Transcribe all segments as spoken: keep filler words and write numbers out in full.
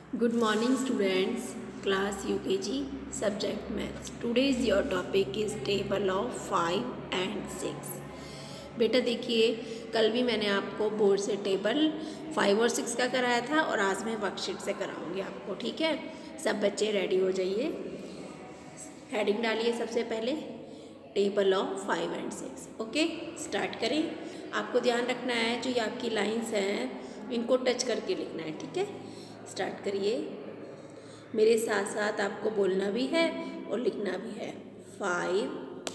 Good morning students, class U K G, subject maths. Today's your topic is table of five and six. बेटा देखिए, कल भी मैंने आपको बोर्ड से टेबल फाइव और सिक्स का कराया था और आज मैं वर्कशीट से कराऊंगी आपको, ठीक है। सब बच्चे रेडी हो जाइए। हेडिंग डालिए सबसे पहले table of five and six. Okay, start करें। आपको ध्यान रखना है जो ये आपकी लाइंस हैं इनको टच करके लिखना है, ठीक है। स्टार्ट करिए। मेरे साथ साथ आपको बोलना भी है और लिखना भी है। फाइव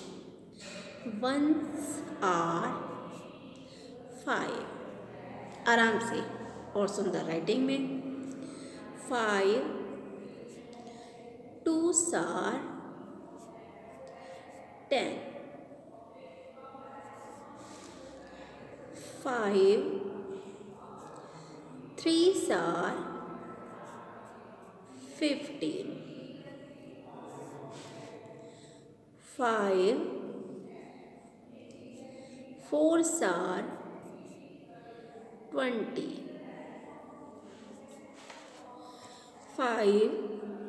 वंस आर फाइव, आराम से और सुंदर राइटिंग में। Five twos are ten, five threes are fifteen, five fours are twenty, five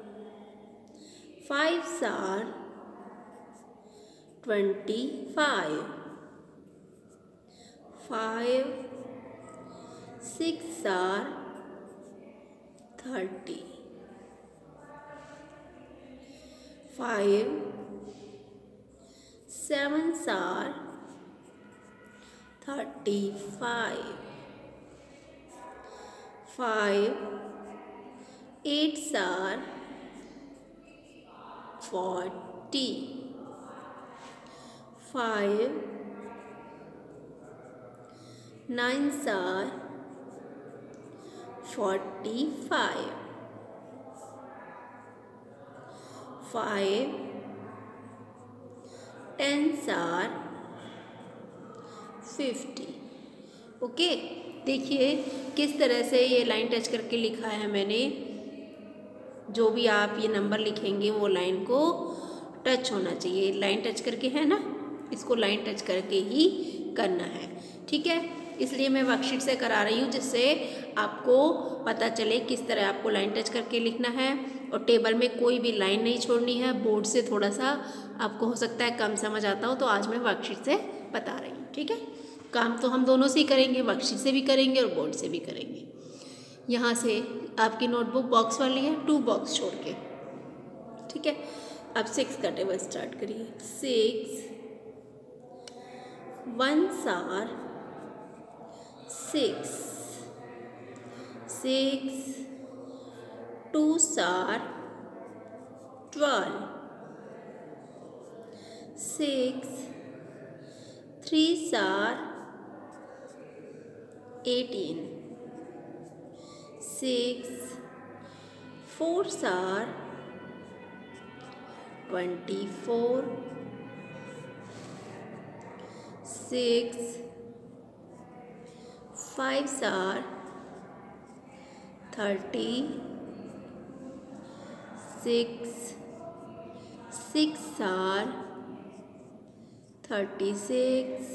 fives are twenty-five, five six are thirty, five sevens are thirty-five, five eights are forty, five nines are forty-five, five tens are fifty. Okay, देखिए किस तरह से ये line touch करके लिखा है मैंने। जो भी आप ये नंबर लिखेंगे वो लाइन को टच होना चाहिए। लाइन टच करके है ना, इसको लाइन टच करके ही करना है, ठीक है। इसलिए मैं वर्कशीट से करा रही हूँ जिससे आपको पता चले किस तरह आपको लाइन टच करके लिखना है। और टेबल में कोई भी लाइन नहीं छोड़नी है। बोर्ड से थोड़ा सा आपको हो सकता है कम समझ आता हो, तो आज मैं वर्कशीट से बता रही हूँ, ठीक है। काम तो हम दोनों से ही करेंगे, वर्कशीट से भी करेंगे और बोर्ड से भी करेंगे। यहाँ से आपकी नोटबुक बॉक्स वाली है, टू बॉक्स छोड़ के, ठीक है। अब सिक्स का टेबल स्टार्ट करिए। Six ones are six, six twos are twelve, six threes are eighteen, six fours are twenty-four, six fives are thirty, six six are thirty-six,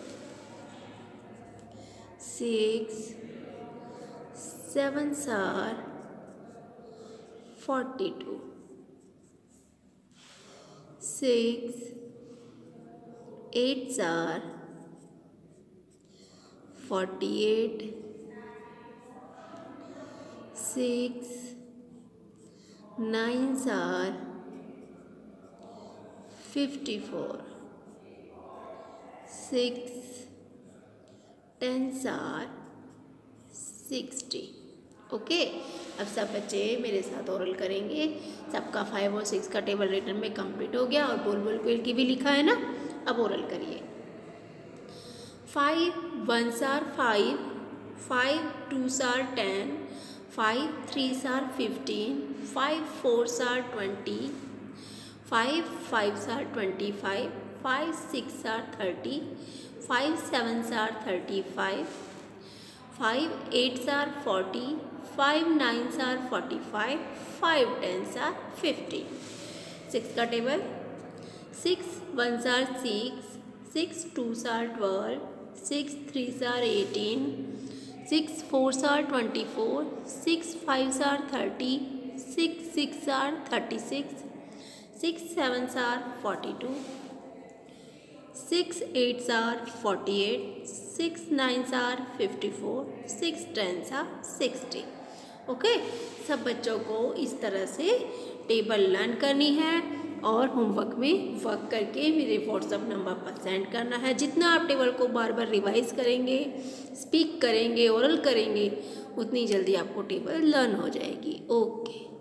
six sevens are forty-two, six eights are forty-eight, six nines are fifty-four, six tens are sixty। Okay, अब सब बच्चे मेरे साथ oral करेंगे। सबका five और six का table return में कंप्लीट हो गया और बोल बोल पेड़ की भी लिखा है ना। अब ओरल करिए। Five ones are five, five twos are ten, five threes are fifteen, five fours are twenty, five fives are twenty-five, five six are thirty, five sevens are thirty-five, five eights are forty, five nines are forty-five, five tens are fifty। Six का table. Six ones are six, six twos are twelve, six threes are eighteen, six fours are twenty four, six fives are thirty, six six are thirty six, six sevens are forty two, six eights are forty eight, six nines are fifty four, six tens are sixty. Okay, सब बच्चों को इस तरह से table learn करनी है और homework में वर्क करके मेरे व्हाट्सएप नंबर पर सेंड करना है। जितना आप टेबल को बार बार रिवाइज करेंगे, स्पीक करेंगे, ओरल करेंगे, उतनी जल्दी आपको टेबल लर्न हो जाएगी। ओके।